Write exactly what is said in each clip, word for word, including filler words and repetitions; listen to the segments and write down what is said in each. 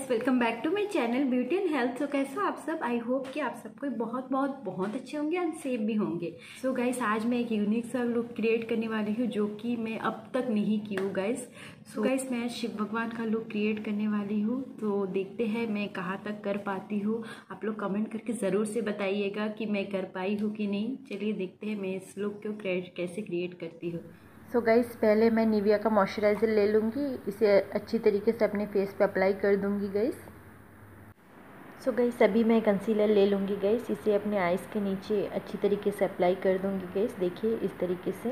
Welcome back to my channel beauty and health. So कैसे हो आप सब? आई होप कि आप सबको बहुत बहुत बहुत अच्छे होंगे एंड सेफ भी होंगे। सो so गाइस, आज मैं एक यूनिक सा लुक क्रिएट करने वाली हूँ जो कि मैं अब तक नहीं की हूँ गाइस। सो गाइस, मैं शिव भगवान का लुक क्रिएट करने वाली हूँ, तो देखते हैं मैं कहाँ तक कर पाती हूँ। आप लोग कमेंट करके ज़रूर से बताइएगा कि मैं कर पाई हूँ कि नहीं। चलिए देखते हैं मैं इस लुक को कैसे क्रिएट करती हूँ। सो so गाइस, पहले मैं निविया का मॉइस्चराइज़र ले लूँगी, इसे अच्छी तरीके से अपने फेस पे अप्लाई कर दूँगी गाइस। सो गाइस, अभी मैं कंसीलर ले लूँगी गाइस, इसे अपने आइज़ के नीचे अच्छी तरीके से अप्लाई कर दूँगी गाइस। देखिए इस तरीके से।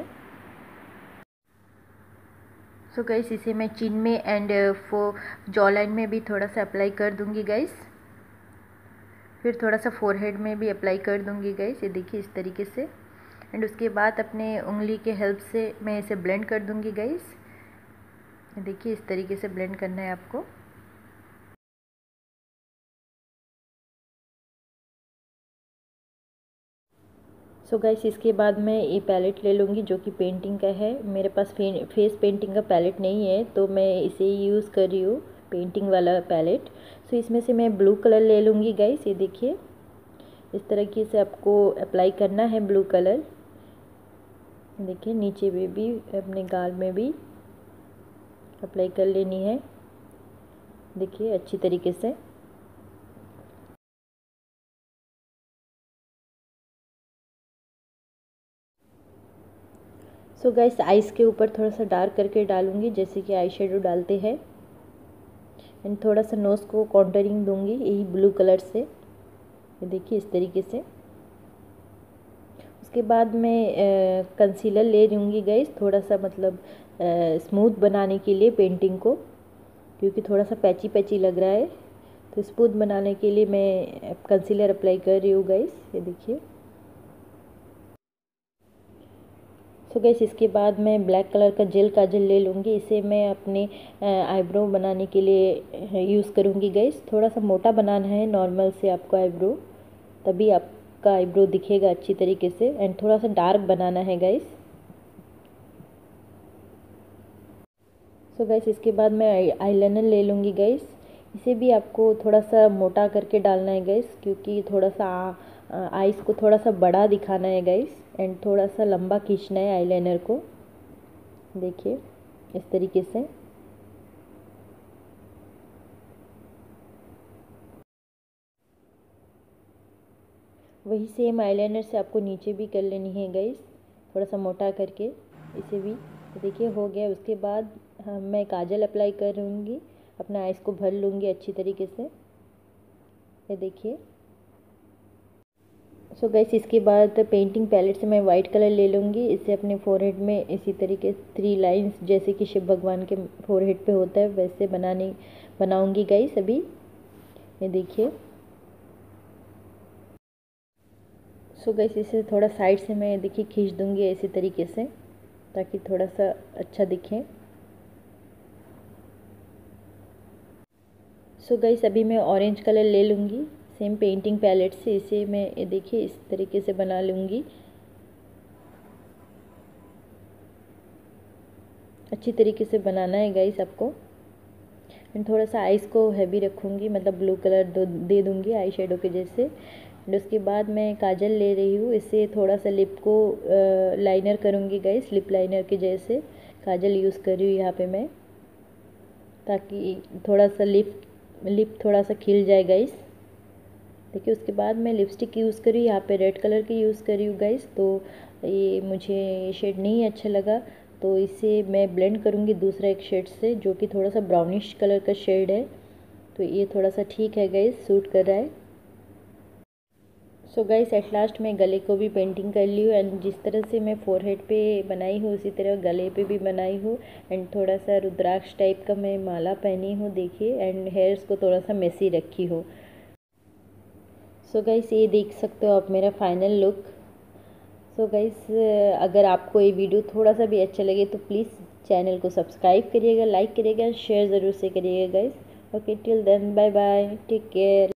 सो so गाइस, इसे मैं चिन में एंड फो जॉ लाइन में भी थोड़ा सा अप्लाई कर दूँगी गाइस। फिर थोड़ा सा फोरहेड में भी अप्लाई कर दूँगी गाइस, ये देखिए इस तरीके से। एंड उसके बाद अपने उंगली के हेल्प से मैं इसे ब्लेंड कर दूँगी गाइस। देखिए इस तरीके से ब्लेंड करना है आपको। सो so गाइस, इसके बाद मैं ये पैलेट ले लूँगी जो कि पेंटिंग का है। मेरे पास फेस पेंटिंग का पैलेट नहीं है, तो मैं इसे यूज़ कर रही हूँ, पेंटिंग वाला पैलेट। सो so इसमें से मैं ब्लू कलर ले लूँगी गाइस। ये देखिए इस तरीके से आपको अप्लाई करना है ब्लू कलर। देखिए नीचे में भी, अपने गाल में भी अप्लाई कर लेनी है। देखिए अच्छी तरीके से। सो गाइस, आइज़ के ऊपर थोड़ा सा डार्क करके डालूंगी, जैसे कि आई शेडो डालते हैं। एंड थोड़ा सा नोज़ को कॉन्टरिंग दूंगी यही ब्लू कलर से। ये देखिए इस तरीके से। उसके बाद मैं कंसीलर ले लूँगी गाइस, थोड़ा सा मतलब स्मूथ बनाने के लिए पेंटिंग को, क्योंकि थोड़ा सा पैची पैची लग रहा है, तो स्मूथ बनाने के लिए मैं कंसीलर अप्लाई कर रही हूँ गाइस। ये देखिए। सो गाइस, इसके बाद मैं ब्लैक कलर का जेल काजल ले लूँगी, इसे मैं अपने आईब्रो बनाने के लिए यूज़ करूँगी गाइस। थोड़ा सा मोटा बनाना है नॉर्मल से आपको आईब्रो, तभी आपका आईब्रो दिखेगा अच्छी तरीके से। एंड थोड़ा सा डार्क बनाना है गाइस। सो गाइस, इसके बाद मैं आईलाइनर ले लूँगी गाइस, इसे भी आपको थोड़ा सा मोटा करके डालना है गाइस, क्योंकि थोड़ा सा आईज को थोड़ा सा बड़ा दिखाना है गाइस। एंड थोड़ा सा लंबा खींचना है आईलाइनर को। देखिए इस तरीके से। वही सेम आईलाइनर से आपको नीचे भी कर लेनी है गाइस, थोड़ा सा मोटा करके इसे भी। देखिए हो गया। उसके बाद हाँ, मैं काजल अप्लाई कर लूँगी, अपना आइज़ को भर लूँगी अच्छी तरीके से। ये देखिए। सो गाइस, इसके बाद पेंटिंग पैलेट से मैं वाइट कलर ले लूँगी, इसे अपने फोरहेड में इसी तरीके थ्री लाइंस, जैसे कि शिव भगवान के फोरहेड पे होता है वैसे बनाने बनाऊँगी गाइस अभी। ये देखिए। सो गाइस, इसे थोड़ा साइड से मैं देखिए खींच दूँगी इसी तरीके से, ताकि थोड़ा सा अच्छा दिखे। सो गाइस, अभी मैं ऑरेंज कलर ले लूँगी सेम पेंटिंग पैलेट से, इसे मैं ये देखिए इस तरीके से बना लूँगी। अच्छी तरीके से बनाना है गाइस आपको। एंड थोड़ा सा आइज़ को हैवी रखूँगी, मतलब ब्लू कलर दो दे दूँगी आई शेडो के जैसे। एंड उसके बाद मैं काजल ले रही हूँ, इससे थोड़ा सा लिप को लाइनर करूँगी गाइस, लिप लाइनर के जैसे काजल यूज़ कर रही हूँ यहाँ पे मैं, ताकि थोड़ा सा लिप लिप थोड़ा सा खिल जाए गाइस। देखिए उसके बाद मैं लिपस्टिक यूज़ करी, यहाँ पे रेड कलर की यूज़ करी हूँ गाइस, तो ये मुझे शेड नहीं अच्छा लगा, तो इसे मैं ब्लेंड करूँगी दूसरा एक शेड से, जो कि थोड़ा सा ब्राउनिश कलर का शेड है। तो ये थोड़ा सा ठीक है गाइस, सूट कर रहा है। सो गाइस, एट लास्ट मैं गले को भी पेंटिंग कर ली हूँ। एंड जिस तरह से मैं फोरहेड पे बनाई हूँ उसी तरह गले पे भी बनाई हूँ। एंड थोड़ा सा रुद्राक्ष टाइप का मैं माला पहनी हूँ देखिए। एंड हेयर्स को थोड़ा सा मेसी रखी हूँ। सो गाइस, ये देख सकते हो आप मेरा फाइनल लुक। सो गाइस, अगर आपको ये वीडियो थोड़ा सा भी अच्छा लगे तो प्लीज़ चैनल को सब्सक्राइब करिएगा, लाइक करिएगा, शेयर ज़रूर से करिएगा guys. Okay, till then bye bye, take care.